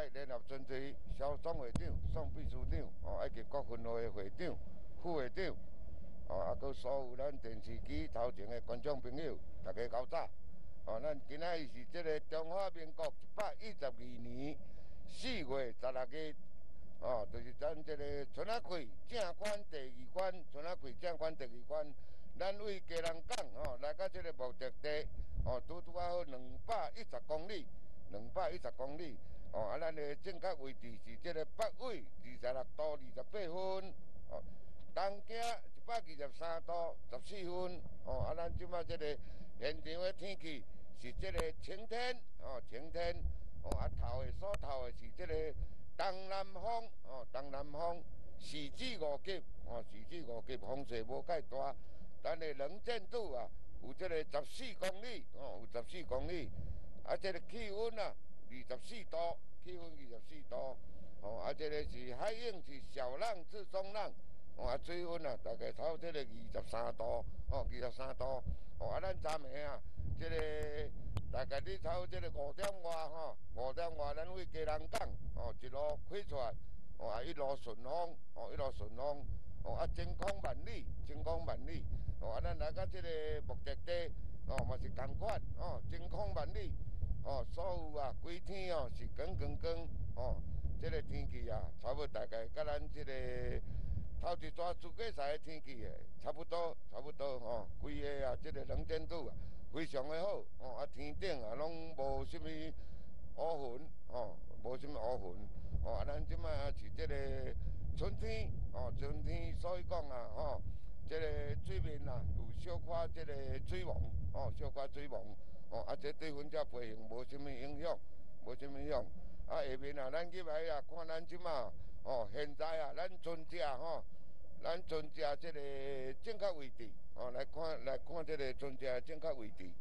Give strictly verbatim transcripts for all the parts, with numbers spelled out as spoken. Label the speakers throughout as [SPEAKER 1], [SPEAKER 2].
[SPEAKER 1] 联合军队小总会长、总秘书长，哦，以及各分会的会长、副会长，哦，啊，佮所有咱电视机头前的观众朋友，大家搞早！哦，咱今仔日是这个中华民国一百一十二年四月十六日，哦，就是咱这个春仔开正关第二关，春仔开正关第二关，咱为基隆港哦来到这个目的地，哦，拄拄啊好两百一十公里，两百一十公里。哦，啊，咱的正确位置是这个北纬二十六度二十八分，哦，东经一百二十三度十四分，哦，啊，咱即摆这个现场的天气是这个晴天，哦，晴天，哦，啊，头的所头的是这个东南风，哦，东南风四至五级，哦，四至五级，风势无介大，咱的能见度啊有这个十四公里，哦，有十四公里，啊，这个气温啊。二十四度，气温二十四度，哦，啊，这个是海涌是小浪至中浪，哦，啊，水温啊大概超这个二十三度，哦，二十三度，哦，啊，咱昨暝啊，这个大概你超这个五点外吼，五点外咱为基隆港，哦，一路开出来，哦，啊，一路顺风，哦，一路顺风，哦，啊，晴空万里，晴空万里，哦，啊，咱来到这个目的地，哦，嘛是同款，哦，晴空万里。哦，所有啊，规天哦是光光光哦，这个天气啊，差不多大概甲咱这个头一抓自家赛的天气诶，差不多差不多吼，规个啊，这个能见度啊非常的好哦，啊天顶啊拢无什么乌云哦，无什么乌云哦，啊咱即摆是这个春天哦，春天所以讲啊吼，这个水面啊有小可这个水网哦，小可水网。哦，啊，这对阮遮飞行无什么影响，无什么影响。啊，下面啊，咱入来啊，看咱即马，哦，现在啊，咱船只吼，咱船只这个正确位置，哦，来看来看这个船只正确位置。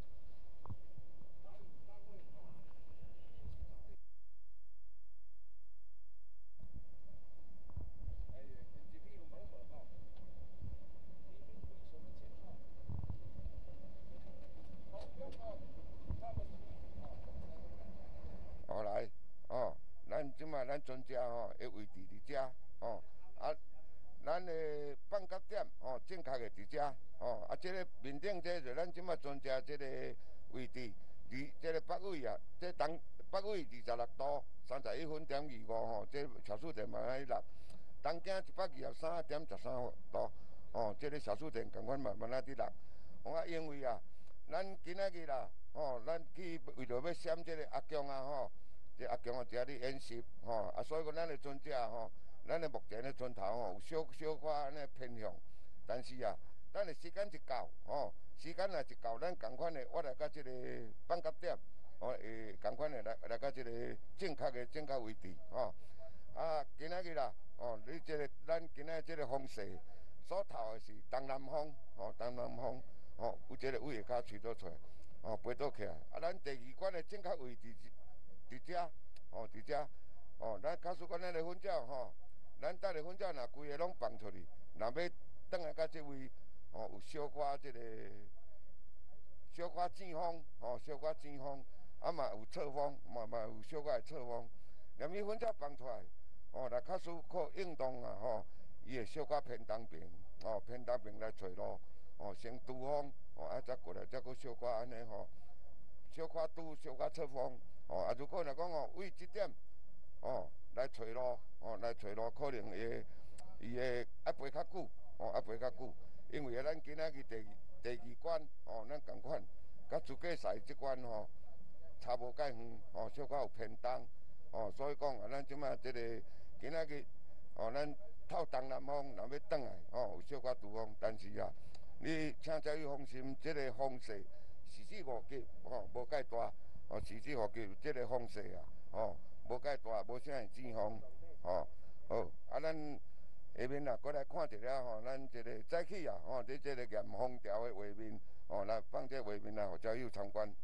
[SPEAKER 1] 哦来，哦，咱即马咱船只吼，的位置伫遮，哦，啊，咱的放角点哦，正确的伫遮，哦，啊，这个面顶这就咱即马船只这个位置，离这个北纬啊，这东北纬二十六度三十一分点二五吼，这小数点嘛喺六，东经一百二十三点十三度，哦，这个小数点共款慢慢啊伫六，我啊因为啊，咱今仔日啦。哦，咱去为着要闪这个阿强啊吼，这阿强啊遮咧演习吼，啊所以讲咱的船只吼，咱的目前的船头吼有小小可安尼偏向，但是啊，咱的时间一到吼，时间若一到，咱共款的我来到这个放角点，哦会共款的来来到这个正确的正确位置吼。啊，今仔日啦，哦，你这个咱今仔这个风势所头的是东南风，哦东南风，哦有这个尾下骹吹倒出来。哦，飞倒起来，啊，咱第二关的正确位置伫遮，哦，伫遮，哦，咱假使讲咱的粉鸟吼，咱带的粉鸟若规个拢放出去，若要转来到这位，哦，有小可这个小可正风，哦，小可正风，啊嘛有侧风，嘛嘛有小可的侧风，连伊粉鸟放出来，哦，若假使靠运动啊，吼，伊会小可偏东边，哦，偏东边来找路。哦，先拄风，哦，啊，再过来，再搁小可安尼吼，小可拄，小可侧风，哦，啊，如果若讲哦，为即点，哦，来找路，哦，来找路，可能会，伊会爱飞较久，哦，爱飞较久，因为咱今仔日第第二关，哦，咱共款，甲自家赛即关吼，差无介远，哦，小可有偏东，哦，所以讲啊，咱即摆即个今仔日，哦，咱透东南风，若要转来，哦，有小可拄风，但是啊。你请遮要放心，这个风势四至五级，哦，无介大，哦，四至五级，这个风势啊，哦，无介大，无啥会阵风，哦，好，啊，咱下面啊，过来看一下吼，咱这个早起啊，哦，伫这个验风条的画面，哦，来放这画面啊，互遮友参观。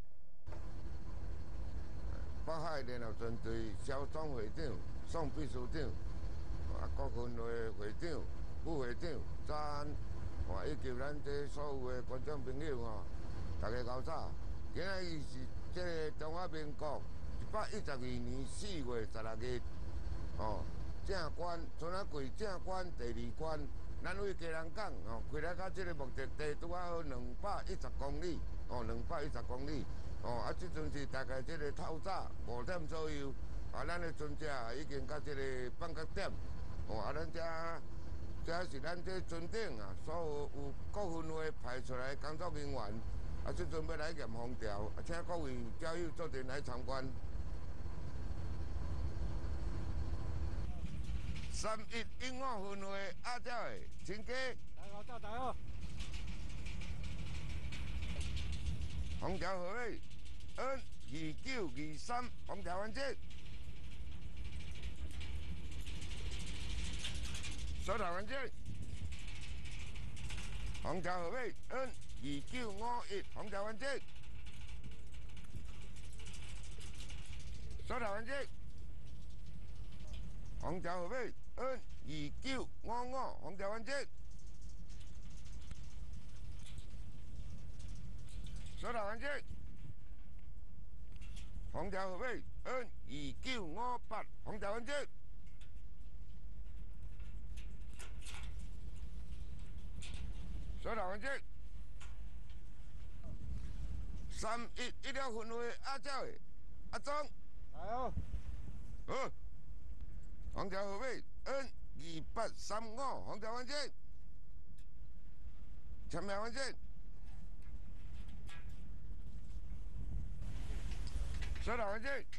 [SPEAKER 1] 北海联合军队小总会长、总秘书长，啊，各分会会长、副会长，早安。哦，以及咱这所有的观众朋友吼，大家搞早！今仔日是这个中华民国百一十二年四月十六日，哦，正关村仔过正关第二关，咱为家人港哦，开来到这个目的地拄啊好两百一十公里，哦，两百一十公里，哦，啊，即阵是大概这个透早五点左右，啊，咱的船只已经到这个放角点，哦，啊，咱遮这是咱这船顶啊，所有有各分会派出来工作人员。 啊，即阵要来验风条，啊，请各位交友做阵来参观。三一英五分会阿照的，请假。
[SPEAKER 2] 大好，大大好。
[SPEAKER 1] 风条号码 N 二九二三，风条完成。收台完成。风条号码 N 二九五一，风条完成。收台完成。风条号码 N 二九五五，风条完成。收台完成。风条号码 N 二九五八，风条完成。收台完成。 三一一了分会阿照的阿忠，
[SPEAKER 2] 来哦。
[SPEAKER 1] 好，黄条号码 N 二八三五，黄条完成，签名完成，收台完成，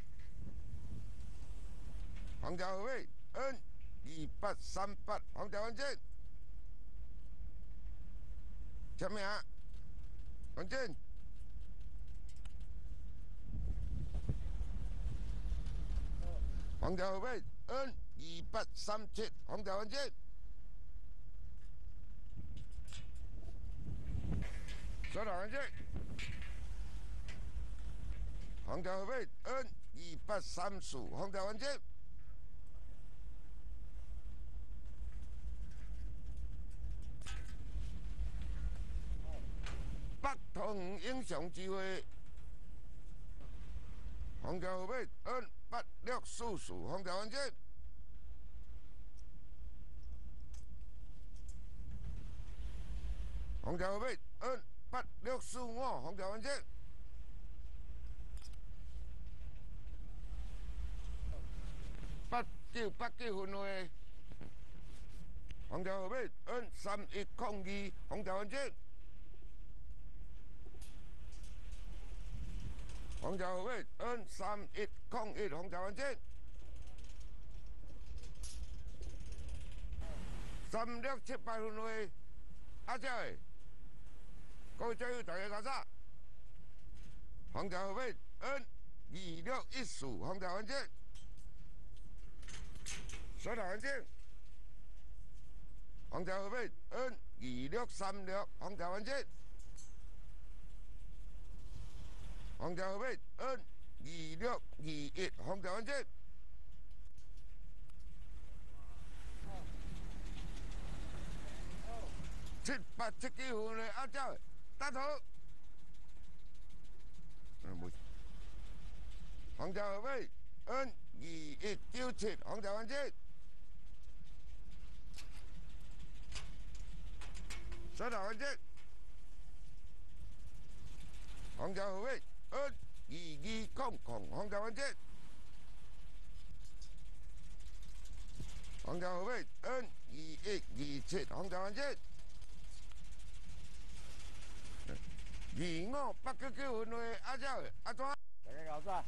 [SPEAKER 1] 黄条号码 N 二八三八，黄条完成，签名完成。 黄条号码 N 二八三七，黄条完成。收台完成。黄条号码 N 二八三四，黄条完成。北同英雄聚会。 黄条号码 N 八六四四，黄条完成。黄条号码 N 八六四五，黄条完成。八九八九分会，黄条号码 N 三一空二，黄条完成。 黄条号码 N 三一空一，黄条完成。三六七八分会，阿照的，各位战友大家搞啥？黄条号码 N 二六一四，黄条完成。收台完成。黄条号码 N 二六三六，黄条完成。 黄条号码 N 二六二一，黄条完成。七八七九分的阿照，打头。嗯，冇。黄条号码 N 二一九七，黄条完成。收台完成。黄条号码 N 二二空空，黄条完成。黄条号码 N 二一二七，黄条完成。二五八九九分的阿照的阿庄，
[SPEAKER 2] 大家搞啥？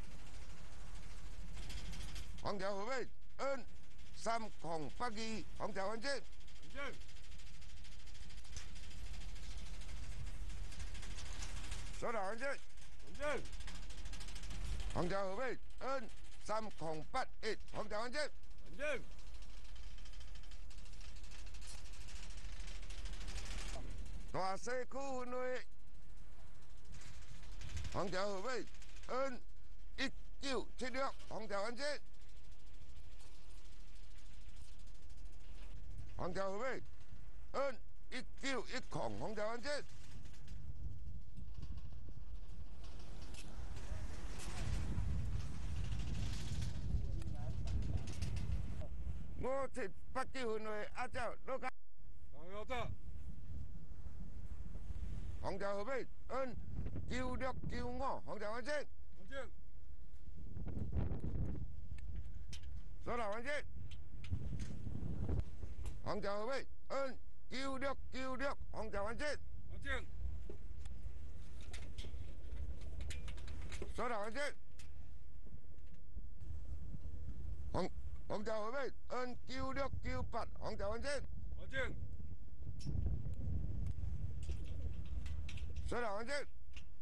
[SPEAKER 1] 黄条号码 N 三空八二，黄条完成。
[SPEAKER 2] 完成。
[SPEAKER 1] 收台完成。
[SPEAKER 2] 完成。
[SPEAKER 1] 黄条号码 N 三空八一，黄条完成。
[SPEAKER 2] 完成。
[SPEAKER 1] 大西区分会，黄条号码 N 一九七六，黄条完成。黄条号码 N 一九一空，黄条完成。 五七八九分位阿照落卡。
[SPEAKER 2] 老幺子，
[SPEAKER 1] 黄条后尾按九六九五，黄条完成。
[SPEAKER 2] 完成。
[SPEAKER 1] 收到完成。黄条后尾按九六九六，黄条完成。
[SPEAKER 2] 完成。
[SPEAKER 1] 收到完成。黄黄条后尾按九六九八，黄条完成。
[SPEAKER 2] 完成。
[SPEAKER 1] 收到完成。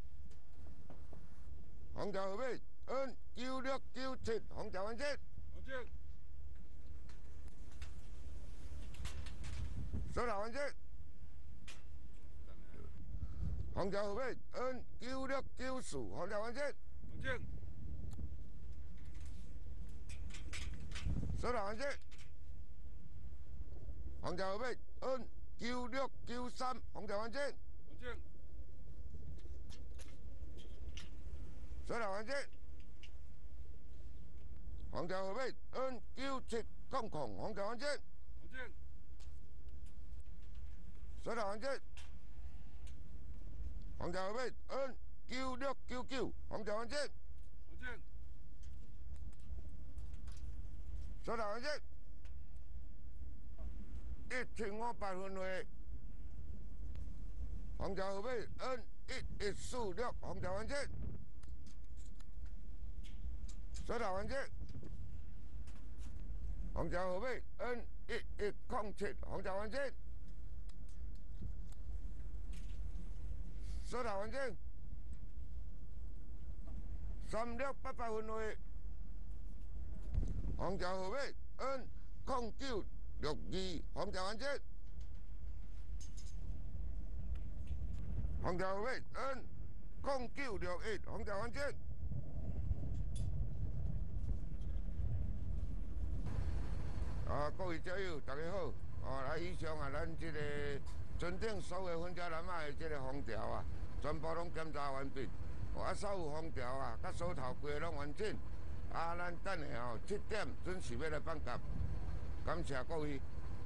[SPEAKER 1] 黄条后尾按九六九七，黄条完成。
[SPEAKER 2] 完成。
[SPEAKER 1] 收到完成。黄条后尾按九六九四，黄条完成。
[SPEAKER 2] 完成。
[SPEAKER 1] 收到完成。黄条后尾按九六九三，黄条完成。
[SPEAKER 2] 完成。
[SPEAKER 1] 收到完成。黄条后尾按九七空空，黄条完成。
[SPEAKER 2] 完成。
[SPEAKER 1] 收到完成。黄条后尾按九六九九，黄条完成。
[SPEAKER 2] 完成。
[SPEAKER 1] 收到完成。一千五百分位。黄条后尾按一一四六，黄条完成。收到完成。黄条后尾按一一空七，黄条完成。收到完成。三六八百分位。黄条后尾按空九六二，黄条完成。黄条后尾按空九六一，黄条完成。啊，各位战友，大家好！哦，来以上啊，咱这个船顶所有分车南马的这个封条啊，全部拢检查完毕。哦，啊，所有封条啊，甲锁头规个拢完整。啊，咱等下吼七点准时要来放假，感谢各位。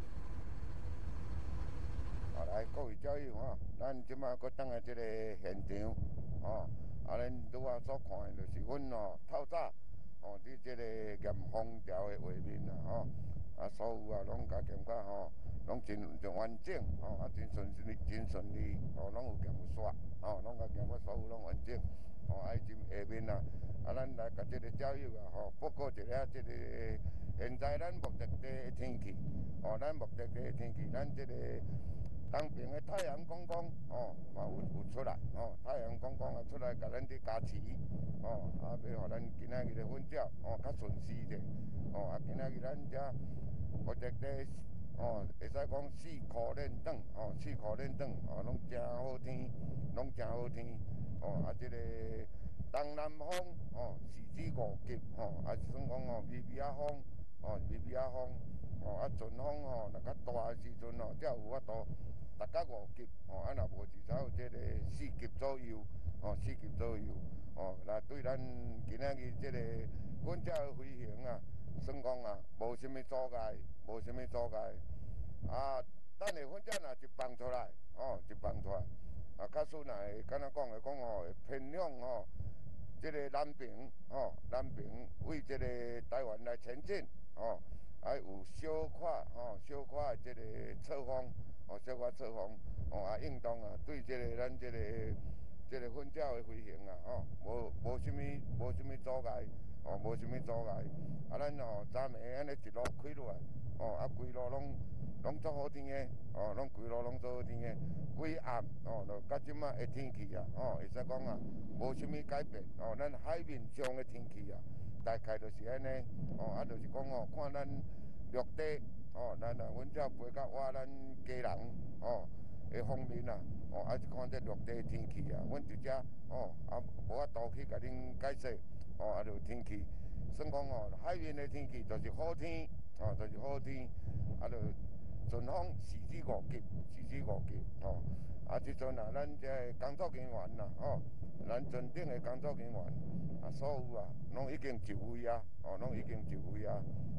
[SPEAKER 1] 啊，来各位战友吼，咱即马搁等下这个现场，哦，啊，咱拄啊所看的就是阮哦透早哦伫这个验封条的画面啦，吼。啊，所有啊，拢甲检查吼，拢真真完整，吼，啊，真顺利，真顺利，吼，拢有检刷，吼，拢甲检查所有拢完整，吼，啊，即下面啊，啊，咱来甲即个交友啊，吼，报告一下即个现在咱目的地的天气，吼，咱目的地的天气，咱即个东边的太阳公公，吼，嘛有有出来，吼，太阳公公啊出来，甲咱伫加持，吼，啊，要互咱今仔日的分照，吼，较顺时者，吼，啊，今仔日咱遮。目的地哦，会使讲四颗连长，哦，四颗连长，哦，拢真好天，拢真好天，哦，啊，即、这个东南风，哦，四至五级，哦，啊，算讲哦，微微啊风，哦，微微啊风，哦，啊，阵风哦，若较大的时阵哦，才有法度达到五级，哦，啊，若无至少有即个四级左右，哦，四级左右，哦，那对咱今仔日即个阮遮的飞行啊。算讲啊，无啥物阻碍，无啥物阻碍。啊，等下反正若一放出来，哦，一放出来，啊，假使若会敢若讲的讲吼，会偏向吼，即、这个南平，吼、哦，南平为即个台湾来前进，哦，还有小可，吼，小可的即个侧风，哦，小可侧风，哦，啊，应当啊，对即、这个咱即、这个即、这个分鸟的飞行啊，吼、哦，无无啥物，无啥物阻碍。哦，无啥物阻碍，啊，咱哦，昨暝安尼一路开落来，哦，啊，规路拢拢足好天的，哦，拢规路拢足好天的，规暗，哦，就甲即马的天气啊，哦，会使讲啊，无啥物改变，哦，咱海面上的天气啊，大概就是安尼，哦，啊，就是讲哦，看咱陆地，哦，咱啊，阮遮飞到我咱家人，哦，的方面啊，哦，啊，是看这陆地的天气啊，阮伫遮，哦，啊，无法度去甲恁解释。哦，啊，就天气，算讲哦，海面的天气就是好天，哦，就是好天，啊，就阵风四至五级，四至五级，哦，啊，即阵啊，咱这工作人员啦，哦，咱船顶的工作人员，啊，所有啊，拢已经就位啊，哦，拢已经就位啊，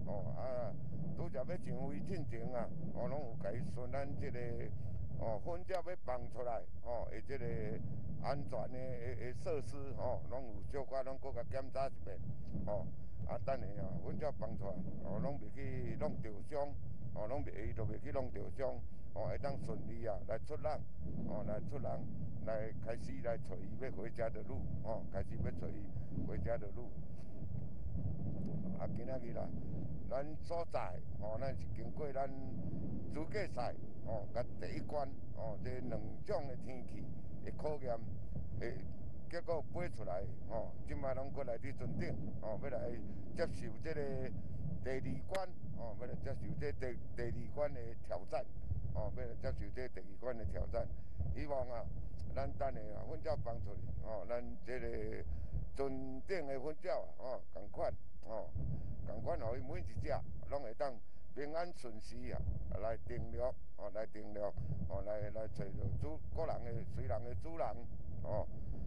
[SPEAKER 1] 哦啊，拄则要上飞进前啊，哦，拢有甲伊顺咱即个哦分鸟要放出来，哦，诶，即个安全的诶诶设施，哦，拢有小可拢搁甲检查一遍，哦，啊，等下啊，分鸟放出来，哦，拢袂去弄着伤，哦，拢袂伊都袂去弄着伤，哦，会当顺利啊来出人，哦，来出人。来开始来找伊要回家的路，哦，开始要找伊回家的路。啊，今仔日啦，咱所在，哦，咱是经过咱资格赛，哦，甲第一关，哦，这两种的天气的考验，诶，结果飞出来，哦，即摆拢过来伫船顶，哦，要来接受这个第二关，哦，要来接受这第第二关的挑战，哦，要来接受这第二关的挑战，希望啊。咱等下啊，粉鸟放出去，哦，咱这个船顶的粉鸟啊，哦，共款，哦，共款，互伊每一只拢会当平安顺时啊，来定落，哦，来定落，哦，来来找着主个人的随人的主人，哦，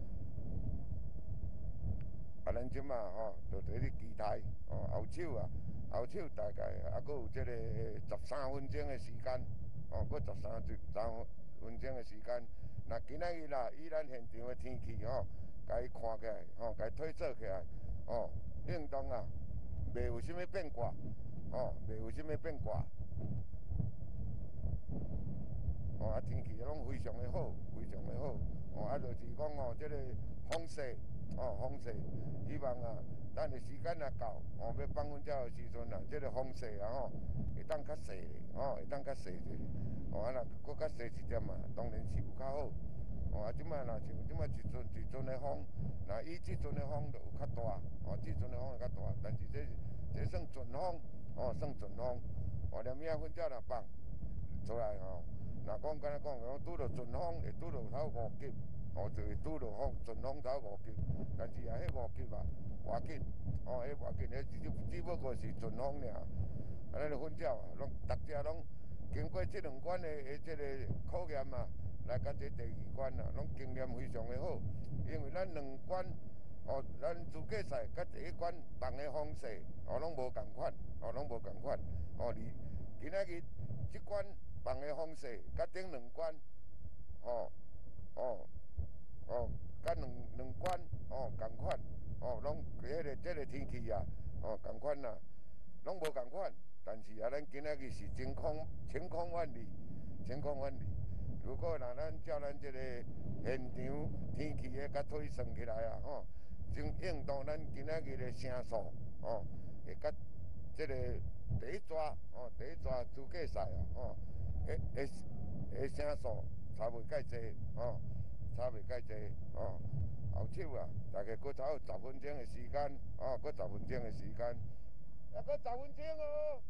[SPEAKER 1] 啊，咱即马吼，就伫咧期待，哦，后手啊，后手大概还佫有即个十三分钟的时间，哦，佫十三三分钟的时间。那今仔日啦，以咱现场的天气吼，甲伊看起来，吼，甲伊推测起来，哦，运动啊，袂有啥物变卦，哦，袂有啥物变卦，哦，啊，天气拢非常的好，非常的好，哦，啊，就是讲哦，即、这个风势，哦，风势，希望啊，等下时间若到，哦，要放粉鸟的时阵啊，即、这个风势啊，吼，会当较细，哦，会当较细者。哦，啊，若搁较细一点啊，当然是有较好。哦，啊，即摆若像即摆一阵一阵的风，那伊即阵的风就有较大，哦，即阵的风会较大，但是这这算顺风，哦，算顺风。哦，连影粉鸟若放出来吼，若讲敢若讲，讲拄着顺风会拄着头五级，哦，就会拄着风顺风头五级，但是啊，迄五级啊，偌紧，哦，迄偌紧，迄只只不过是顺风尔。啊，咱的粉鸟啊，拢逐只拢。经过这两关的的这个考验啊，来到这第二关啊，拢经验非常的好。因为咱两关，哦，咱资格赛甲第一关放的方式，哦，拢无共款，哦，拢无共款。哦，你今仔日这关放的方式，甲顶两关，哦，哦，哦，甲两两关，哦，共款，哦，拢迄个这个天气啊，哦，共款啦，拢无共款。但是啊，咱今仔日是晴空晴空万里，晴空万里。如果若咱照咱这个现场天气的甲推算起来啊，吼，真应当咱今仔日的声数，哦，会甲这个第一抓，哦，第一抓资格赛啊，哦，诶诶诶声数差袂介济，哦，差袂介济，哦，后手啊，大概搁差有十分钟的时间，哦，搁十分钟的时间。还搁十分钟哦，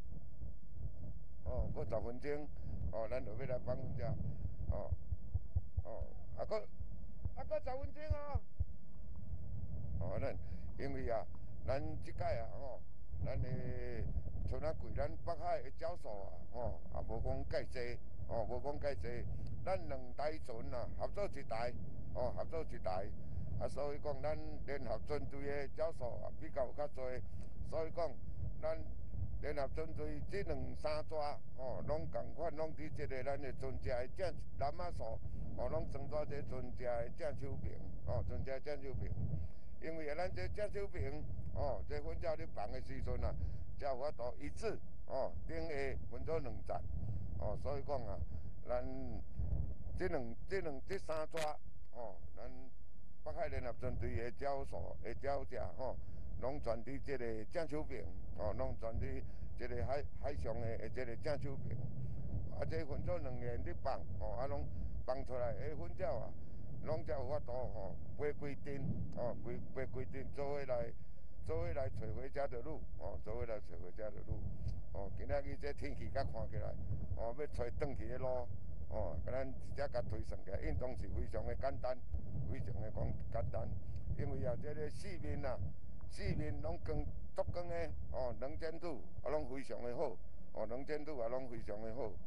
[SPEAKER 1] 哦，搁十分钟，哦，咱就要来放粉鸟，哦，哦，还搁还搁十分钟哦，哦，咱因为啊，咱即届啊，吼，咱的像咱贵咱北海的鸟数啊，吼，也无讲介济，哦，无讲介济，咱两台船啊，合作一台，哦，合作一台，啊，所以讲咱联合舰队的鸟数啊，比较有较多。所以讲，咱联合舰队这两三抓，哦，拢共款，拢伫即个咱的船只的正南马数，哦，拢装在这船只的正手边，哦，船只正手边。因为咱这正手边，哦，这粉鸟咧放的时阵啊，才有法度一次，哦，顶下分做两站，哦，所以讲啊，咱这两、这两、这三抓，哦，咱北海联合舰队的鸟数、的鸟只，吼。拢全伫即个正手边，哦，拢全伫即个海海上的即个正手边。啊，这分做两年伫放，哦，啊，拢放出来的粉鸟啊，拢才有法度吼飞规阵，哦，飞飞规阵做伙来，做伙来找回家的路，哦，做伙来找回家的路。哦，今仔日这天气甲看起来，哦，要找转去的路，哦，甲咱直接甲推算起来，运动是非常的简单，非常的讲简单，因为啊，这个四面啊。四面拢光足光的，哦，能见度啊拢非常的好，哦，能见度啊拢非常的好。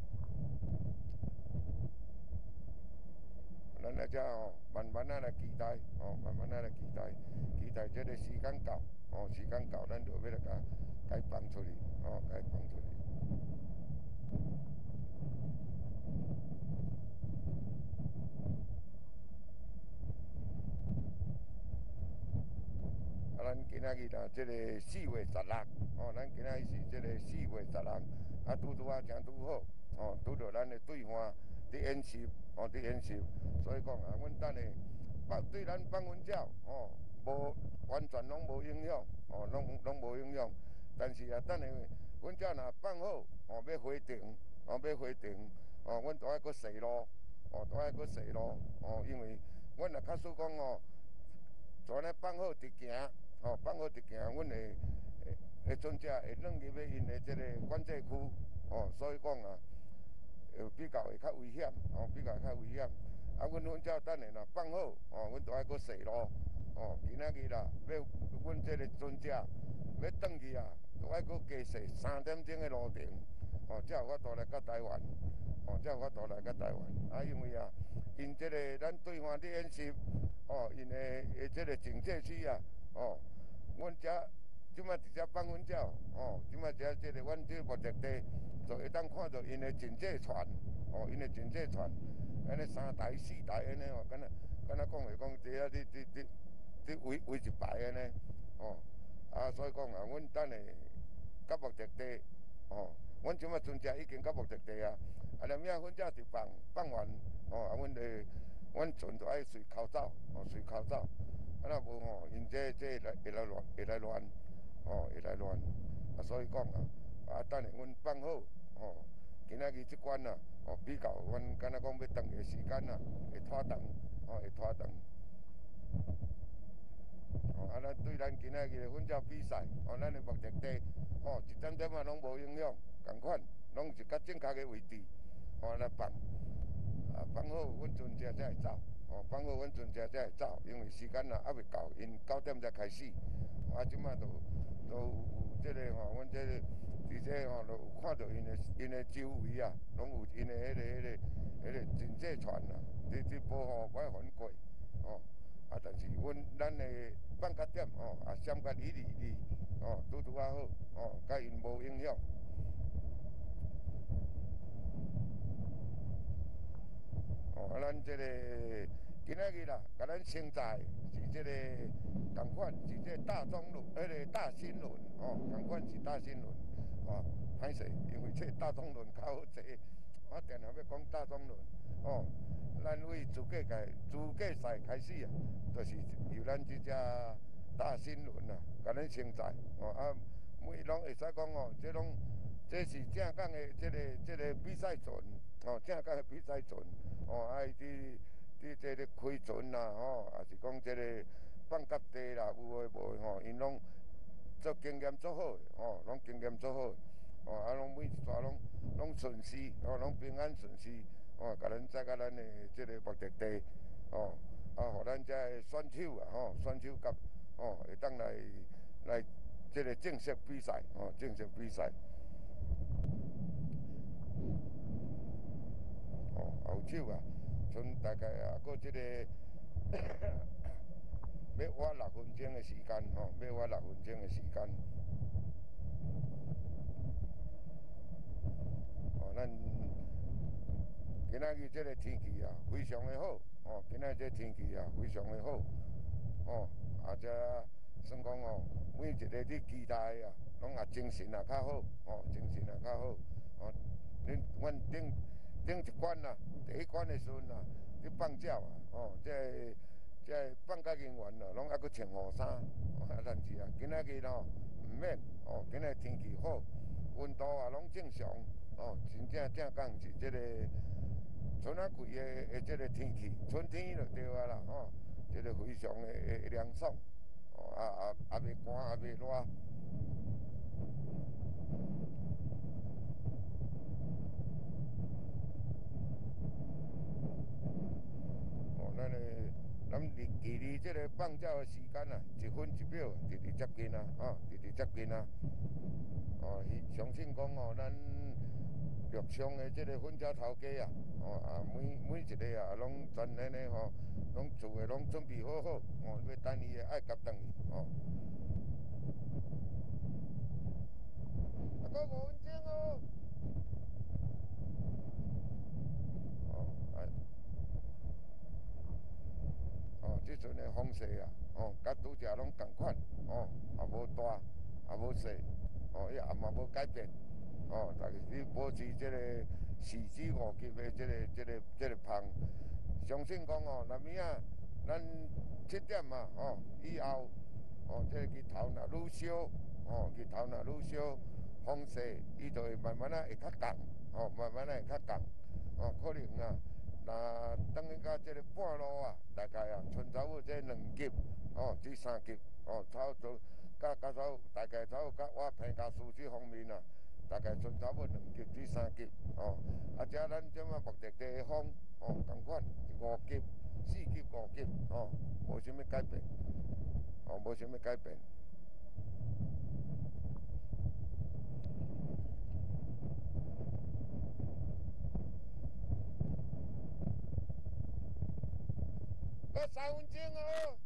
[SPEAKER 1] 咱来遮哦，慢慢啊来期待，哦，慢慢啊来期待，期待这个时间到，哦，时间到，咱就要来甲该放出去，哦，该放出去。啊，咱今仔日啊，即个四月十六，哦，咱今仔日是即个四月十六，啊，拄拄啊，正拄好，哦，拄到咱的对方伫演习，哦，伫演习，所以讲啊，阮等下放对咱放阮鸟，哦，无完全拢无影响，哦，拢拢无影响。但是啊，等下阮鸟若放好，哦，要回程，哦，要回程，哦，阮都爱搁细路，哦，都爱搁细路，哦，因为阮若假使讲哦，全咧放好直行。哦，放好直行，阮会会船只会转入去因的即个管制区，哦，所以讲啊，呃，比较会较危险，哦，比较较危险。啊，阮阮只等下若放好，哦，阮都爱搁细路，哦，今仔日啦，要阮即个船只要转去啊，都爱搁加细三点钟的路程，哦，才有法度来到台湾，哦，才有法度来到台湾。啊，因为啊，因即个咱对方的演习，哦，因的的即个警戒区啊。哦，阮遮即摆直接放阮遮，哦，即摆遮即个阮即个目的地，就会当看到因的警戒船，哦，因的警戒船，安尼三台四台安尼哦，敢若敢若讲话讲，伫遐伫伫伫伫围围一排安尼，哦，啊，所以讲啊，阮等下到目的地，哦，阮即摆船只已经到目的地啊，啊，连遐阮遮一放放完，哦，啊，阮的阮船就爱随口走，哦，随口走。啊，若无吼，因这这会来会来乱，会来乱，哦，会来乱，啊，所以讲啊，啊，等下阮放好，哦，今仔日即关啊，哦，比较阮敢若讲要长的时间啊，会拖长，哦，会拖长。哦，啊，咱对咱今仔日的粉鸟比赛，哦，咱的目的地，哦，一点点啊拢无影响，共款，拢是较正确的位置，哦，来放，啊，放好，阮船只才会走。哦，放好阮船只才会走，因为时间啊还未到，因九点才开始。啊，即摆都都有即个吼，阮这个伫这吼，都有看到因的因的周围啊，拢有因的迄个迄个迄个警戒船啊，伫伫保护歹反过。哦，啊，但是阮咱的放假点哦，啊，闪甲离离离，哦，拄拄啊好，哦，甲因无影响。哦，啊，咱即个今仔日啦，甲咱承载是即个共款是即个大中轮，迄个大新轮，哦，共款是大新轮，哦，歹势，因为这大中轮较好坐，我定下要讲大中轮，哦，咱为自驾界自驾赛开始啊，就是由咱即只大新轮啊，甲咱承载，哦啊，每拢会使讲哦，这拢这是正港的即个即个比赛船，哦，正港的比赛船。哦，啊，伫伫这个开船啦，吼，也是讲这个放甲地啦，有诶无诶吼，因拢做经验做好诶，吼，拢经验做好，哦，啊，拢每一抓拢拢顺序，哦，拢平安顺序，哦，甲咱载到咱诶这个目的地，哦，啊，互咱遮诶选手啊，吼，选手甲，哦，会当来来这个正式比赛，哦，正式比赛。哦，后手啊，剩大概啊，搁即、这个要花六分钟的时间，吼、哦，要花六分钟的时间。哦，咱今仔日即个天气啊，非常的好，哦，今仔日这天气啊，非常的好，哦，啊，这算讲哦，每一个你期待啊，拢也精神也较好，哦，精神也较好，哦，恁阮顶。顶一关啊，第一关的时阵啊，去放鸟啊，哦，这这放假人员啊，拢还佫穿雨衫，哦，啊，但是啊，今仔日咯，毋免，哦，今仔天气好，温度啊拢正常，哦，真正正讲是这个春啊季的的这个天气，春天就对啊啦，哦，这个非常的的凉爽，哦，啊啊啊袂寒啊袂热。咱的咱离距离这个放鸟的时间啊，一分一秒，直直接近啊，啊，直直接近啊。哦，相信讲哦，咱陆上的这个粉鸟头家啊，哦啊，每每一个啊，拢全然的吼，拢厝的拢准备好好，哦，要等伊的爱甲等伊，哦。 过五分钟哦。哦，啊，哦，即阵的风势啊，哦，甲拄则拢共款，哦，也无大，也无细，哦，伊也嘛无改变，哦，但是你保持即个四至五级的即、这个、即、这个、即、这个芳，相信讲哦，那物啊，咱七点嘛，哦，以后，哦，即、这个日头若愈烧，哦，日头若愈烧，风势伊就会慢慢啊会较降，哦，慢慢啊会较降，哦，可能啊。那等于到这个半路啊，大概啊，剩差不多这两级哦，至三级哦，差不多，甲甲差大概差不多甲我平价数这方面啊，大概剩差不多两级至三级哦。啊，遮咱即马目前地方哦，同款五级、四级、五级哦，无啥物改变，哦，无啥物改变。搁三分钟哦。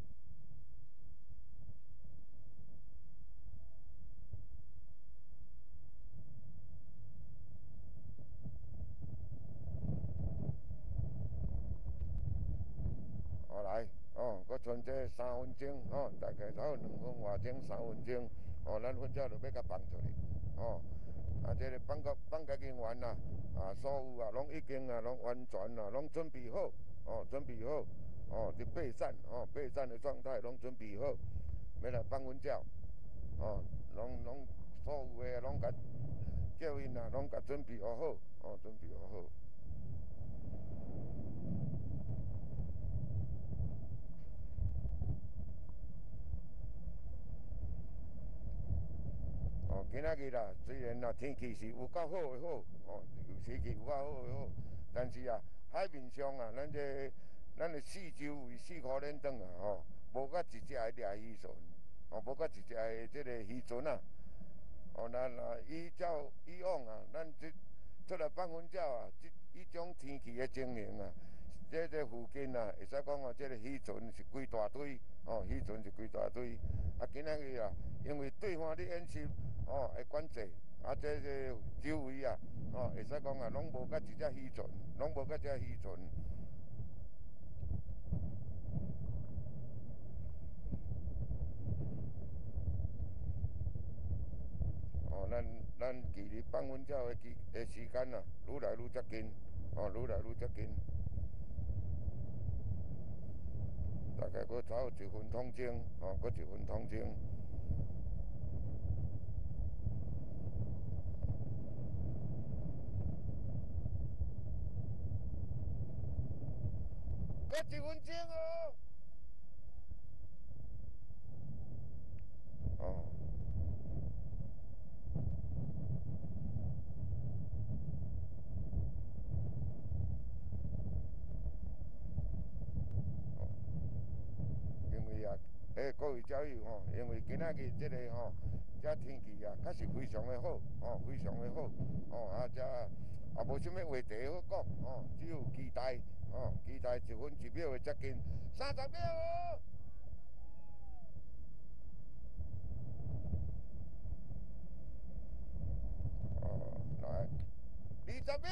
[SPEAKER 1] 哦来，哦，搁剩这三分钟，哦，大概差不多两分外钟，三分钟，哦，咱粉鸟就要甲放出去，哦，啊，这个放个放甲人员啊，啊，所有啊，拢已经啊，拢完全啊，拢准备好，哦，准备好，哦，伫备战，哦，备战的状态拢准备好，要来放粉鸟，哦，拢拢所有的拢甲叫因啊，拢甲准备好好，哦，准备好好。哦，今仔日啦，虽然啦天气是有够好的好，哦，天气有够好的好，但是啊，海面上啊，咱这咱的四周围四颗连灯啊，吼、哦，无甲一只的掠鱼船，哦，无甲一只的这个渔船啊，哦，咱啊依照以往啊，咱这出来放粉鸟啊，这这种天气的情形啊，这这附近啊，会使讲啊，这个渔船是规大堆，哦，渔船是规大堆，啊，今仔日啊，因为对方的演习。哦，会管制，啊，这个周围啊，哦，会使讲啊，拢无甲一只渔船，拢无甲一只渔船。哦，咱咱距离放粉鸟的期的时间啊，愈来愈接近，哦，愈来愈接近。大概佫差一分钟钟，哦，佫一分钟钟。佫一分钟哦。哦。因为啊，诶，各位交友吼，因为今仔日即个吼，遮天气啊，确实非常的好，哦，非常的好，哦，啊，遮也无啥物话题好讲，哦，只有期待，哦，期待一分一秒的接近，三十秒哦。哦，来，二十秒。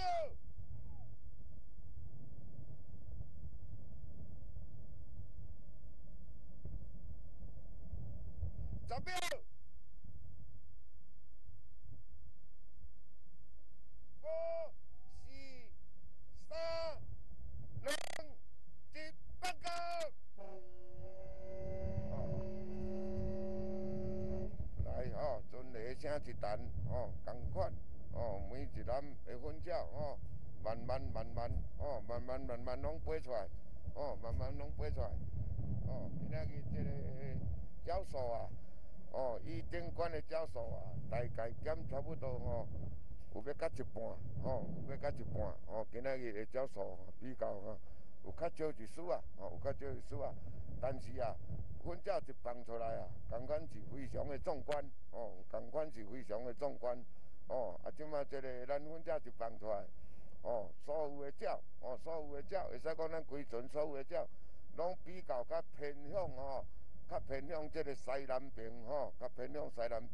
[SPEAKER 1] 十秒，五、四、三、两、一，放狗。来哦，阵雷声一弹，哦，同款，哦，每一篮的粉鸟，哦，慢慢慢慢，哦，慢慢慢慢拢飞出来，哦，慢慢拢飞出来，哦，今仔日这个鸟数啊。哦，伊顶管的鸟数啊，大概减差不多吼，有要到一半，吼，有要到一半，哦，今仔日的鸟数比较吼，有较少一丝啊，哦，有较少一丝啊，但是啊，粉鸟一放出来啊，同款是非常的壮观，哦，同款是非常的壮观，哦，啊，即马这个咱粉鸟一放出来，哦，所有的鸟，哦，所有的鸟，会使讲咱规船所有的鸟，拢比较较偏向吼。较偏向这个西南边吼，较偏向西南边，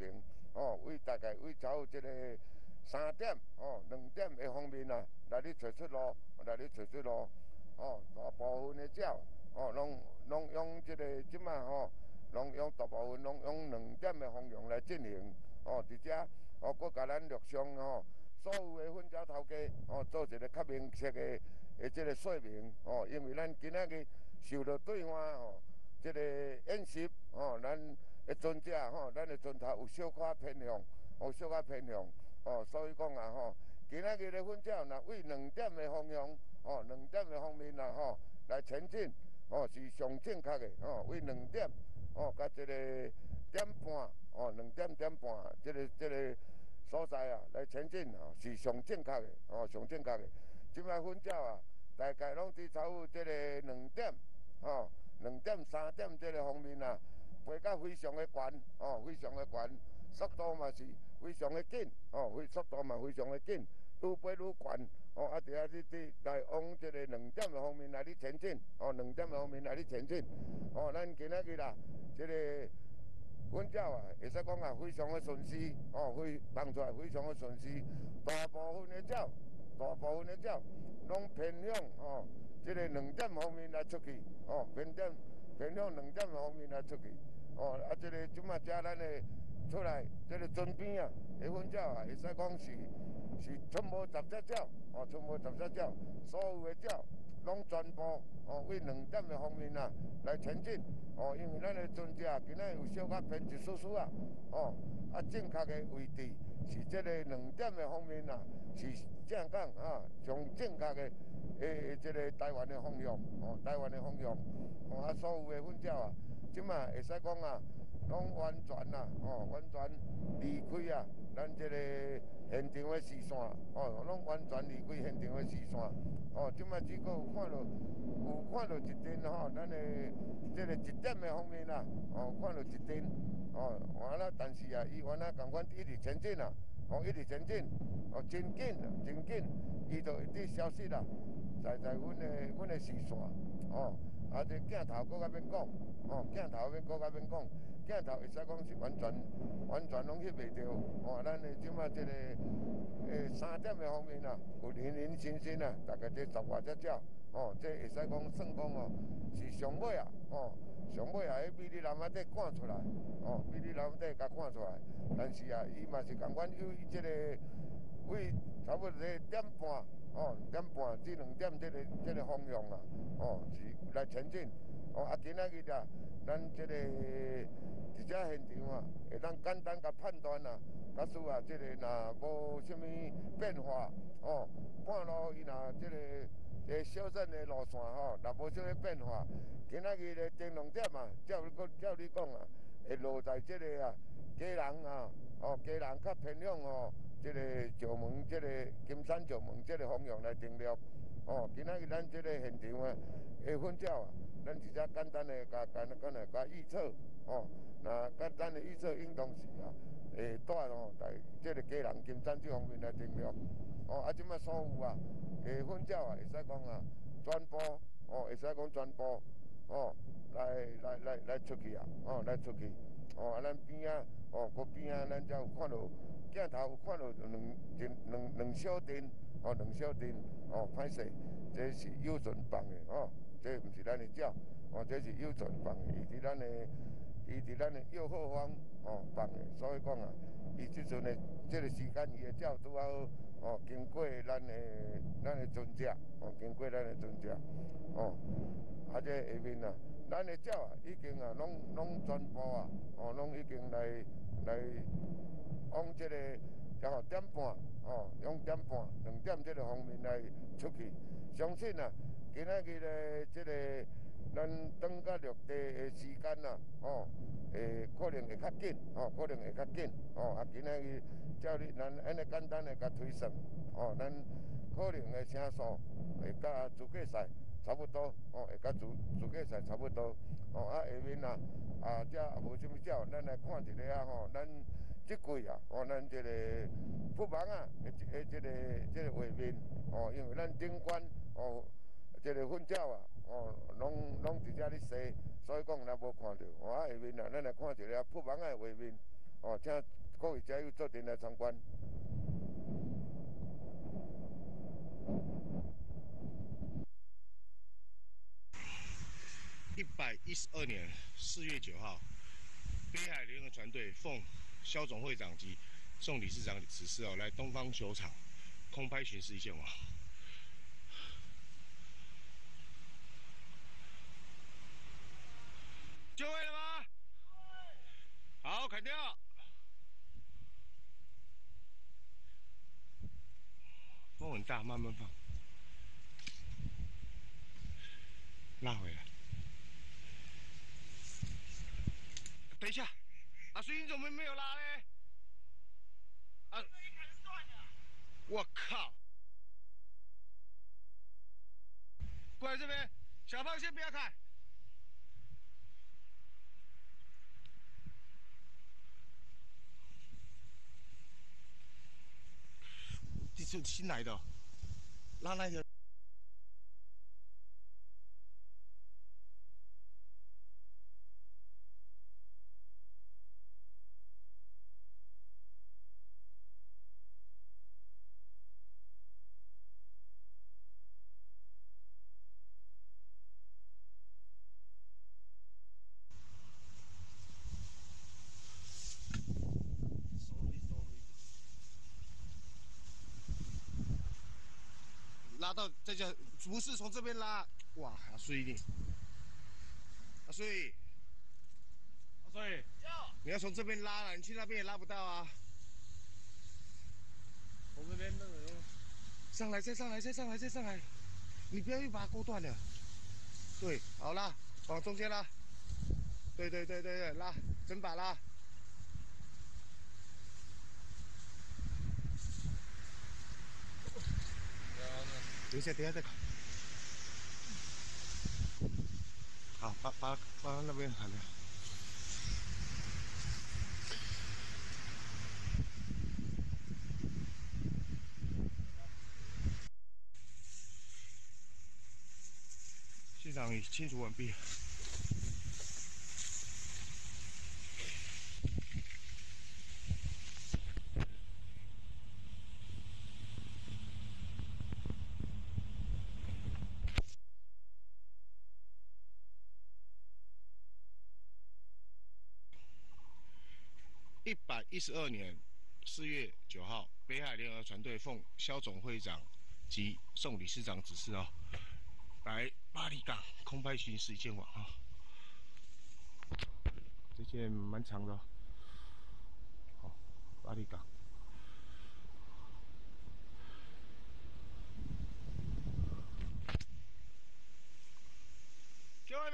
[SPEAKER 1] 哦，为大概为走即个三点哦两点的方面啊，来咧找出路，来咧找出路。哦，大部分的鸟哦，拢拢用即个即马吼，拢用大部分拢用两点的方向来进行。哦，伫遮哦，搁甲咱陆上吼所有的粉鸟头家哦，做一个较明确的的即个说明。哦，因为咱今仔日受到对方哦。即个演习哦，咱的船只吼，咱的船头有小可偏向，有小可偏向哦，所以讲啊吼，今仔日的粉鸟若为两点的方向哦，两点的方面啊吼来前进哦，是上正确的哦，为两点哦，甲即个点半哦，两点点半即个即个所在啊来前进哦，是上正确的哦，上正确的。即摆粉鸟啊，大概拢伫差不多即个两点哦。两点、三点这个方面啊，飞甲非常的悬哦，非常的悬，速度嘛是非常的紧哦，非速度嘛非常的紧，愈飞愈悬哦，啊，伫遐你你来往这个两点的方面来咧前进哦，两点的方面来咧前进哦，咱今仔日啦，这个粉鸟啊，会使讲啊，非常的顺势哦，非放出来非常的顺势，大部分的鸟，大部分的鸟拢偏向哦。即个两点方面来出去，哦，偏点偏向两点方面来出去，哦，啊，即个即马遮咱的出来，即个船边啊，的粉鸟啊，会使讲是是全部十只鸟，哦，全部十只鸟，所有的鸟拢全部哦为两点的方面啊来前进，哦，因为咱的船只今仔有小可偏一丝丝啊，哦，啊，正确的位置是即个两点的方面啊，是正讲啊，上正确的。诶，即个台湾的方向，哦，台湾的方向，哦，啊，所有的粉鸟啊，即马会使讲啊，拢完全啊，哦，完全离开啊，咱即个现场的视线，哦，拢完全离开现场的视线，哦，即马只个有看到，有看到一阵吼，咱的即个一点的方面啊，哦，看到一阵，哦，完了，但是啊，伊原来共款一直前进啊，哦，一直前进，哦，真紧，真紧，伊就一直消失啦。在在阮的阮的视线，哦，啊，这镜头搁较免讲，哦，镜头免搁较免讲，镜头会使讲是完全完全拢翕袂到，哦，咱的即马即个诶三点的方面啊，有零零星星啊，大概这十外只鸟，哦，这会使讲算讲哦，是上尾啊，哦，上尾啊，迄美丽蓝仔底赶出来，哦，美丽蓝仔底甲赶出来，但是啊，伊嘛是共款有伊即个为差不多点半。哦，点半至两点这个这个方向啊，哦是来前进，哦啊今仔日啊，咱这个一只现场啊，会当简单甲判断啊，假使啊这个若无什么变化，哦半路伊若这个诶小镇的路线吼，若无什么变化，今仔日的定两点啊，照你讲照你讲啊，会落在这个啊家人啊，哦家人较偏向哦。即个石门，即个金山石门，即个方向来定了。哦，今仔日咱即个现场啊，的粉鸟啊，咱直接简单的甲甲甲来甲预测。哦，那简单的预测应当是啊，会带哦在即个家人金山这方面来定了。哦，啊，即摆所有啊，的粉鸟啊，会使讲啊，全部哦，会使讲全部哦，来来来来出去啊，哦，来出去。哦，啊，咱边啊，哦，个边啊，咱才有看到。镜头有看到两两两小阵，哦，两小阵，哦，歹势，这是有船放的，哦，这毋是咱的鸟，哦，这是有船放的，伊伫咱的，伊伫咱的右后方，哦，放的，所以讲啊，伊即阵的这个时间，伊的鸟拄好，哦，经过咱的咱的船只，哦，经过咱的船只，哦，啊，这下面啊，咱的鸟啊，已经啊，拢拢全部啊，哦，拢已经来来。往这个然后点半哦，用点半两点这个方面来出去，相信啊，今仔日的这个咱登到陆地的时间啊，哦，诶，可能会较紧，哦，可能会较紧，哦，啊，今仔日照你咱安尼简单的甲推算，哦，咱可能的声数会甲自驾赛差不多，哦，会甲自自驾赛差不多，哦，啊，下面啊，啊，这也无什么鸟，咱来看一下啊，吼，咱。即季啊，哦，咱即个不忙啊，诶，诶，即个即个画面，哦，因为咱顶管哦，即个粉鸟啊，哦，拢拢伫遮咧踅，所以讲咱无看到。哦，啊下面啊，咱来看一下不忙的画面，哦，请各位加油，做点来参观。
[SPEAKER 3] 一百一十二年四月九号，北海联合船队奉肖总会长及宋理事长指示哦，来东方球场空拍巡视一线网。就位了吗？好，砍掉。风很大，慢慢放。拉回来。等一下，阿水你怎么没有拉嘞？啊！我靠！过来这边，小胖先不要砍。这是新来的、哦，拉那条。拉到这叫不是从这边拉，哇，阿水你，阿水，
[SPEAKER 2] 阿水，
[SPEAKER 3] 你要从这边拉了，你去那边也拉不到啊。
[SPEAKER 2] 从这边那个
[SPEAKER 3] 上来，再上来，再上来，再上来，你不要又把它勾断了。对，好拉，往中间拉。对对对对对，拉，整把拉。等一下，等一下再砍。好，把把把那边砍掉。现场已清除完毕。一百一十二年四月九号，北海联合船队奉肖总会长及宋理事长指示哦，来巴黎港空拍巡视一线网啊。这件蛮长的、哦，好，巴黎港。就位没？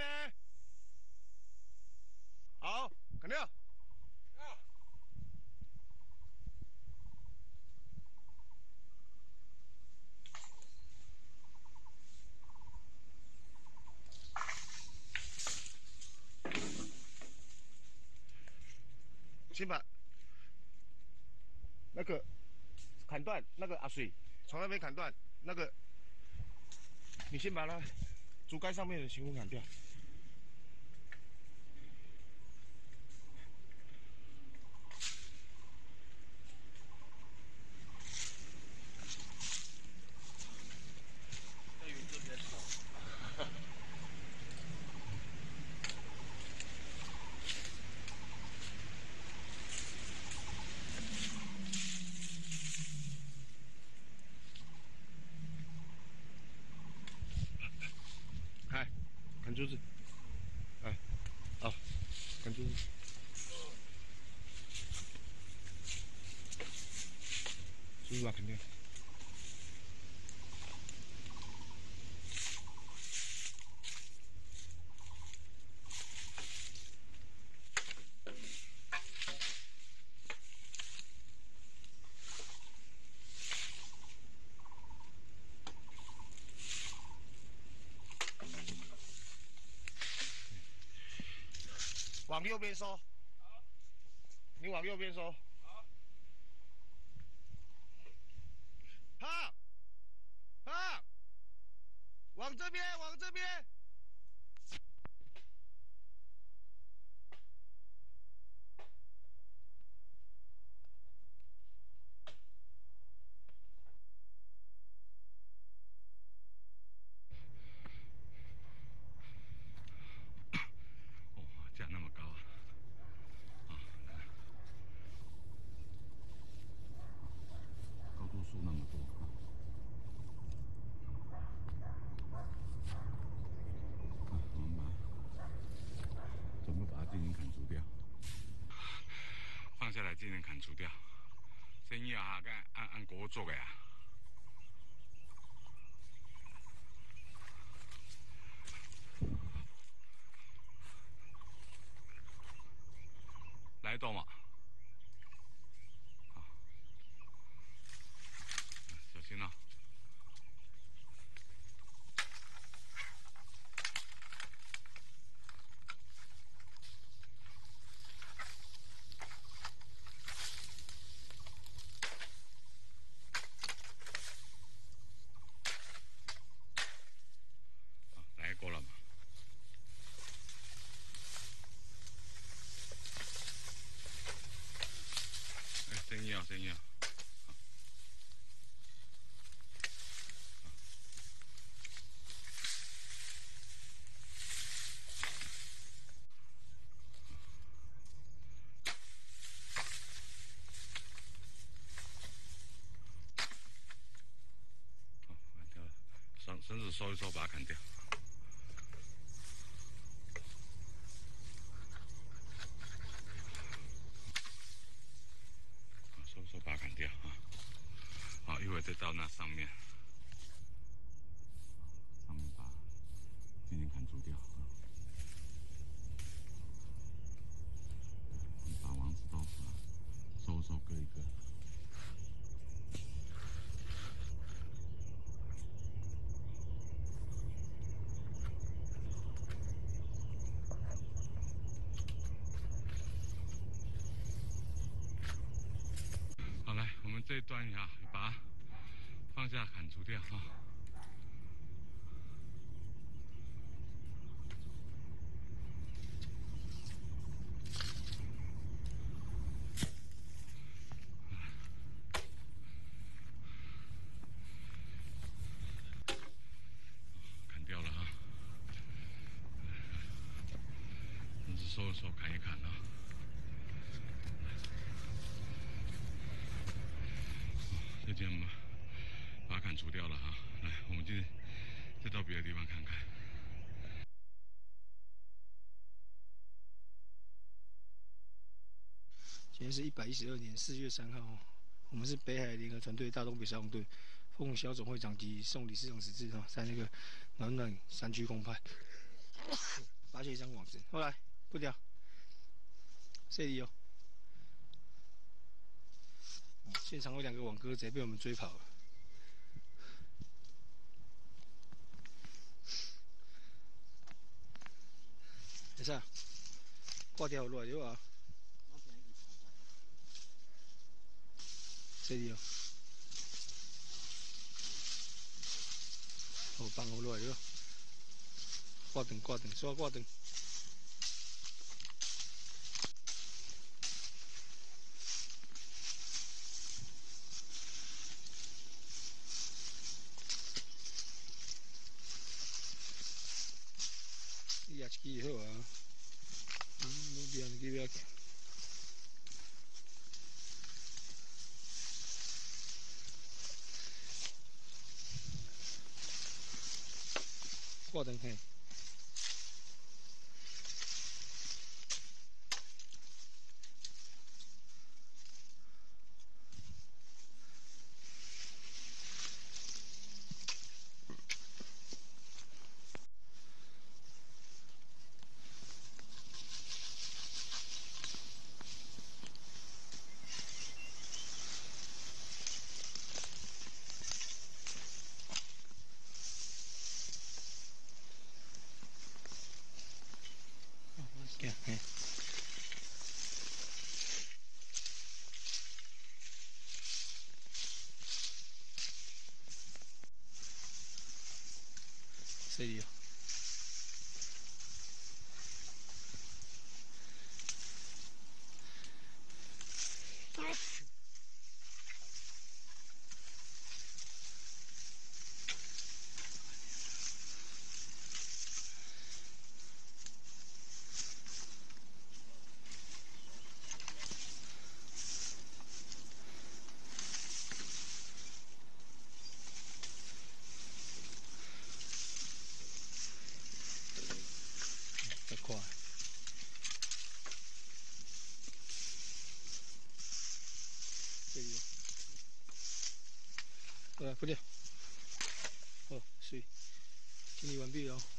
[SPEAKER 3] 好，肯定。先把那个砍断，那个阿水从那边砍断，那个你先把它竹竿上面的全部砍掉。
[SPEAKER 2] 在云这边。
[SPEAKER 3] 开，砍竹子，哎，好，砍竹子。竹子吧，肯定。往右边收。好。你往右边收。好。好。好。往这边，往这边。
[SPEAKER 4] 今年砍除掉。生意啊，按按按国做的呀。来动嘛。好，小心啊。 来过了嘛？哎，生意啊，生意啊！好，砍掉了，绳绳子收一收，把它砍掉。 收收把它砍掉啊！好，一会儿再到那上面，上面把今天砍除掉啊！把王子豆腐啊收收割一割。好，来，我们这一段呀，把它放下砍除掉啊。 砍掉了哈，绳子收一收，砍一砍啊。这件我们把它砍除掉了哈。来，我们就再到别的地方看看。
[SPEAKER 5] 今天是一百一十二年四月三号，我们是北海联合船队大东北消防队，奉肖总会长及宋理事长指示哈，在那个暖暖山区公派发现一张网子，后来不掉，这里有，现场有两个网哥直接被我们追跑了。等下，挂掉落来就啊。 这里哦，好放好落来了，挂灯挂灯，刷挂灯。你也是好啊，嗯，那边那边。 挂灯嘿。 不掉。好，水清理完毕了哦。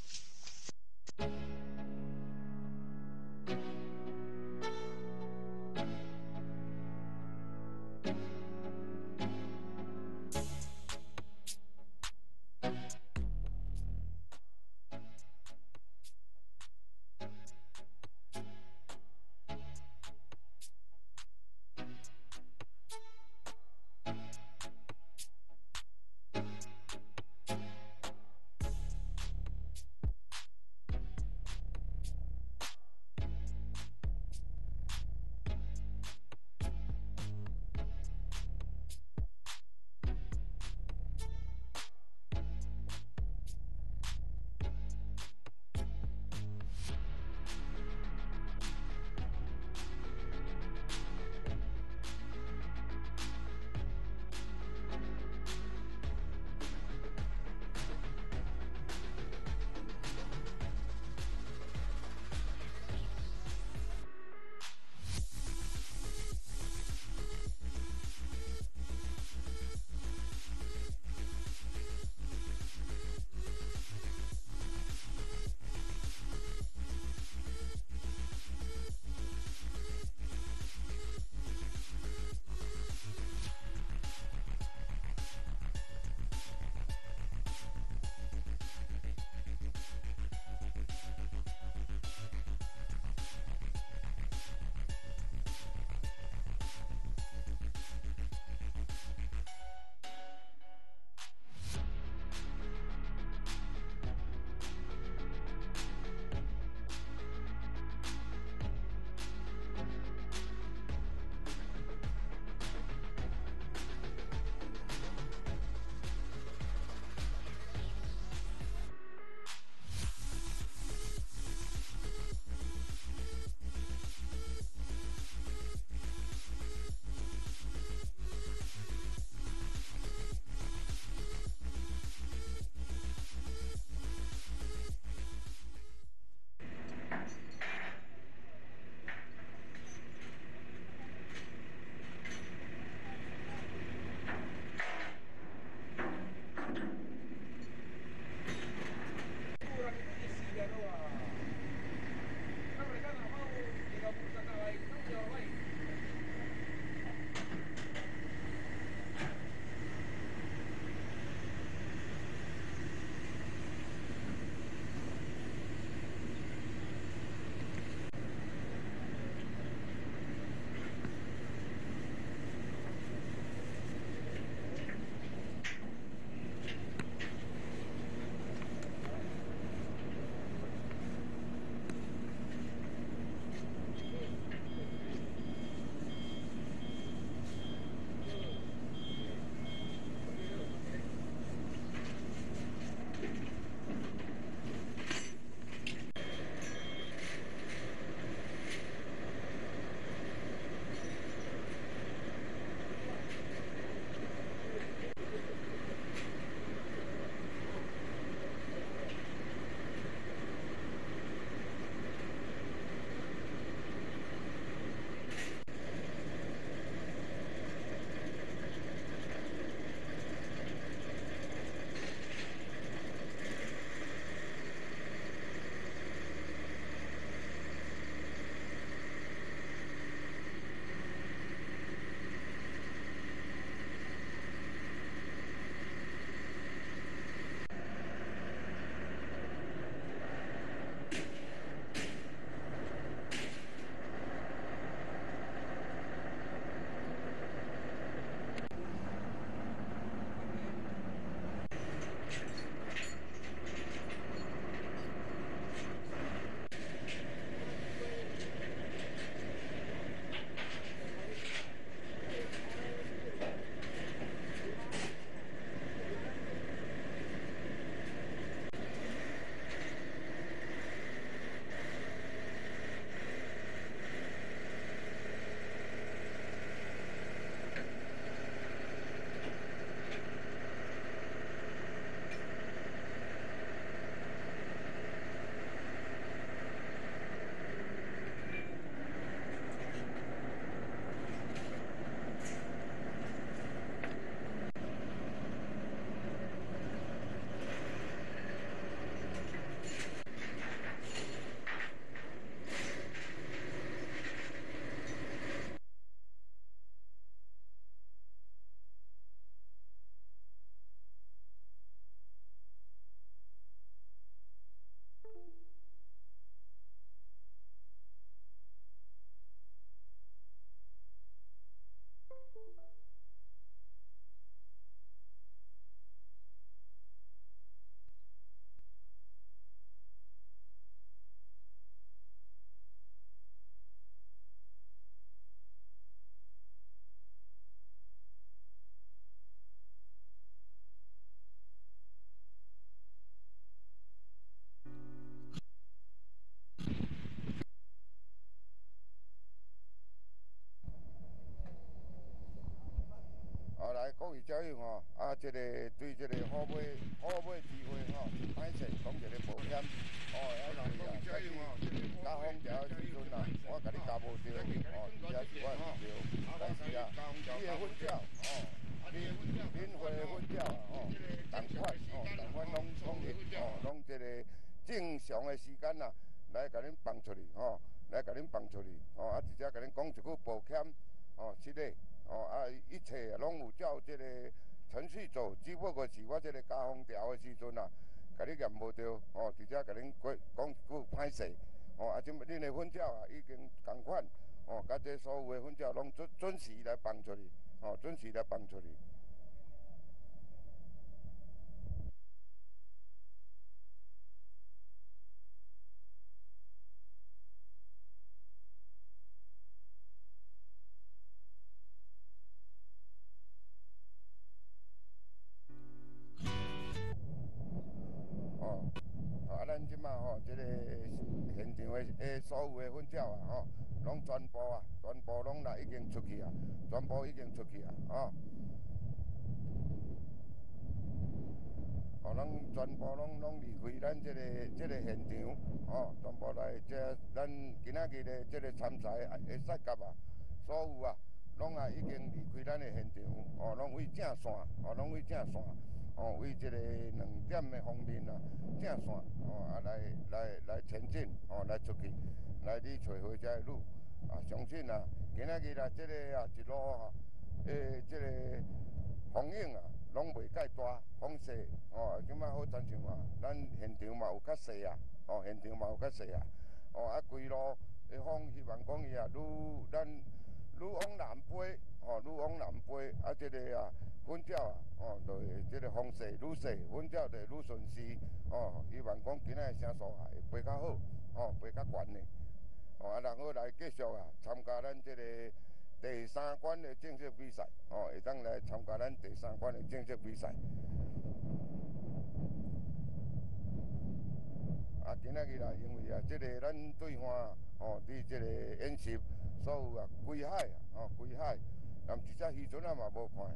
[SPEAKER 1] 来各位交友吼，啊，即、这个对即个好买好买机会吼，歹势讲一个保险，哦，还是啊，再去加封条的时阵啊，我甲你加无着，哦，真正是我毋着，但是啊，你的粉鸟，哦，你免费的粉鸟啊，哦，同款，哦，同款拢统一，哦，拢即个正常的时间啊，来甲恁放出去，吼，来甲恁放出去，哦，啊，直接甲恁讲一句保险，哦，失礼。哦啊，一切拢有照即个程序走，只不过是我即个加封条的时阵啊，甲你验无着，哦，直接甲恁讲一句歹势，哦啊，即恁的粉鸟啊已经同款，哦，甲这所有的粉鸟拢准准时来放出去，哦，准时来放出去。哦，啊，咱即马吼，即、这个现场的诶所有的粉鸟啊，吼、哦，拢全部啊，全部拢来已经出去啊，全部已经出去啊，吼、哦，咱全部拢拢离开咱即、这个即、这个现场，哦，全部来这咱今仔日的即个参赛的赛甲啊，所有啊，拢啊已经离开咱的现场，哦，拢为正线，哦，拢为正线。哦，为即个两点的方面啊，正线哦啊来来来前进，哦来出去，来去找回这路啊！相信啊，今仔日啊，即个啊一路啊，诶，即个风影啊，拢袂介大，风势哦，即摆好亲像啊，咱现场嘛有较细啊，哦，现场嘛有较细啊，哦啊，规路的风希望讲伊啊，愈咱愈往南飞，哦，愈往南飞，啊，即个啊。粉鸟啊，哦，就会即个风势愈细，粉鸟就愈顺势，哦，希望讲今仔声数啊会飞较好，哦，飞较悬的，哦，啊，然后来继续啊参加咱即个第三关的正式比赛，哦，会当来参加咱第三关的正式比赛。啊，今仔日啊，因为啊，即个咱对方哦，伫即个演习，所有啊归海啊，哦，归海，连一只渔船啊嘛无看。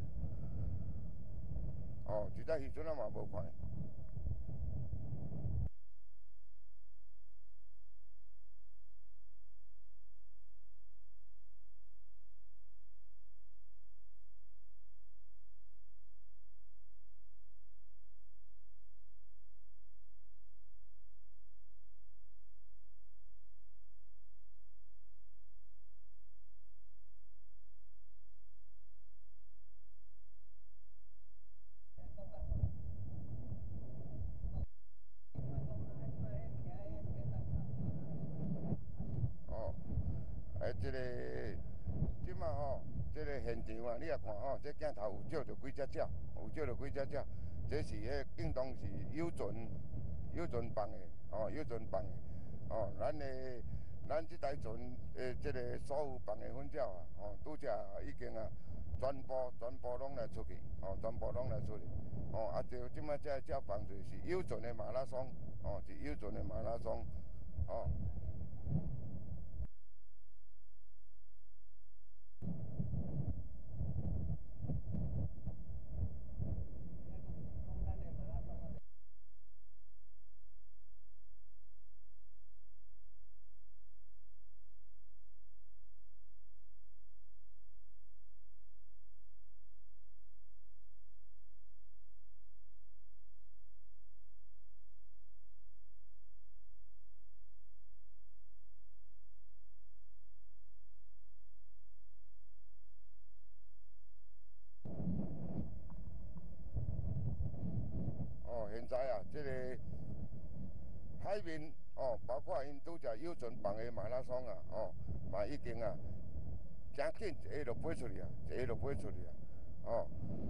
[SPEAKER 1] 哦，一只渔船啊嘛无看。诶，即、这个即马吼，即、这个现场啊，你也看吼，这镜头有照着几只鸟，有照着几只鸟，这是迄应当是友船友船放的，哦，友船放的，哦，咱的咱即台船诶，即个所有放的粉鸟啊，哦，拄则已经啊，全部全部拢来出去，哦，全部拢来出去，哦，啊，就即马这鸟放就是友船的马拉松，哦，是友船的马拉松，哦。哦，现在啊，这个海面哦，包括因拄则友船放的马拉松啊，哦，嘛已经啊，真紧一下就飞出去啊，一下就飞出去啊，哦。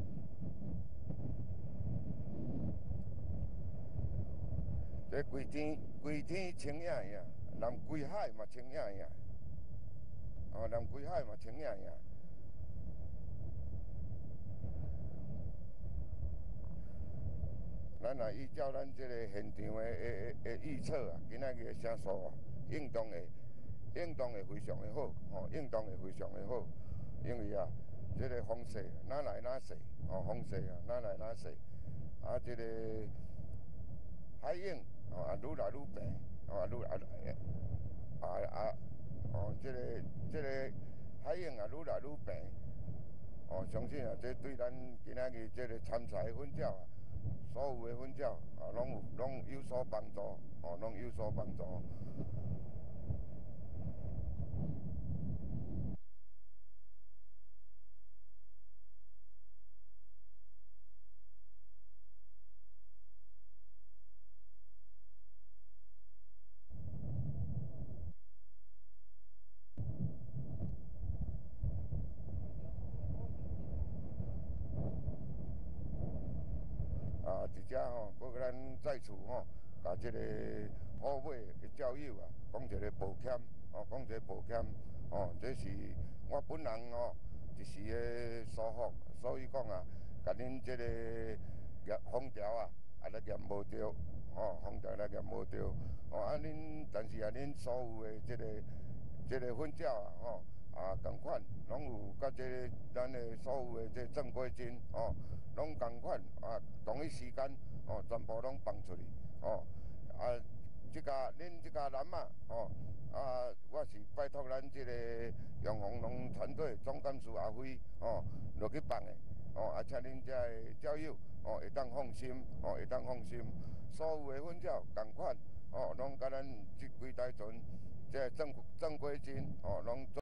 [SPEAKER 1] 这规天规天清影影，连规海嘛清影影，哦，连规海嘛清影影。咱若依照咱即个现场的的的预测啊，今仔日的声数啊，应当会应当会非常的好，吼、哦，应当会非常的好，因为啊， 这个风势哪来哪势，哦，风势啊哪来哪势，啊，这个海影哦啊愈来愈平，哦愈来啊啊哦，这个这个海影啊愈来愈平，哦，相信啊，这对咱今仔日这个参赛的粉鸟啊，所有的粉鸟啊，拢有拢有所帮助，哦，拢有所帮助。啊，一只吼，搁咱在厝吼，甲即个好马的照友啊，讲一个保险，哦，讲一个保险，哦，这是我本人吼一时的疏忽，所以讲啊，甲恁即个业风潮啊，啊来验无着，哦，风潮来验无着，哦，啊恁，但是啊恁所有的即个即个粉鸟啊，吼。啊，共款，拢有甲这个咱的所有的这正规金哦，拢共款啊，同一时间哦，全部拢放出去哦。啊，即家恁即家男啊哦，啊，我是拜托咱即个永丰农团队总干事阿辉哦，落去放的哦，啊，请恁遮的鸟友哦会当放心哦，会当放心，所有的粉鸟共款哦，拢甲咱即几台船这正正规金哦，拢。